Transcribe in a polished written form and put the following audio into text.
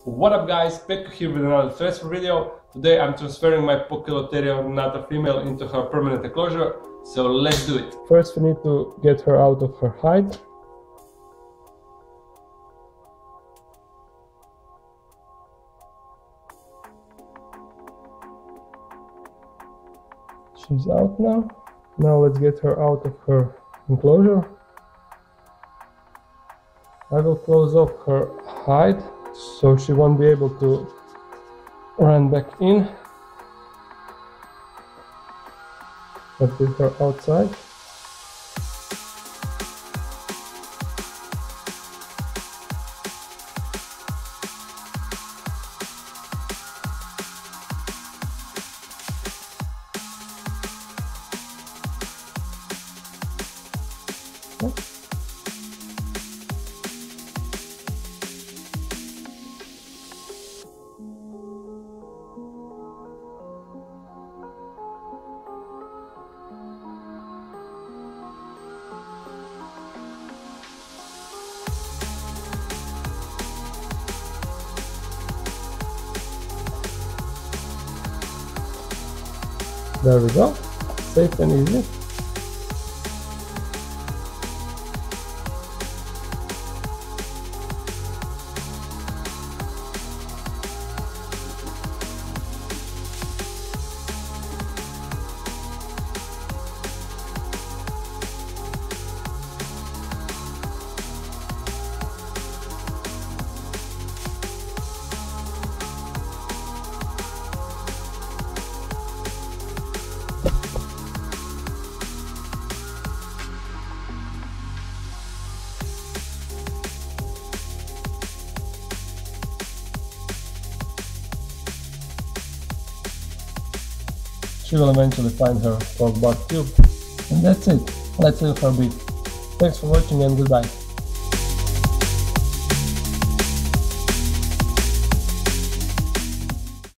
What up guys, Petko here with another transfer video. Today I'm transferring my Poecilotheria ornata female into her permanent enclosure, so let's do it. First we need to get her out of her hide. She's out now. Now let's get her out of her enclosure. I will close off her hide so she won't be able to run back in. Let's get her outside. There we go, safe and easy. She will eventually find her pork butt tube. And that's it. Let's leave her be. Thanks for watching and goodbye.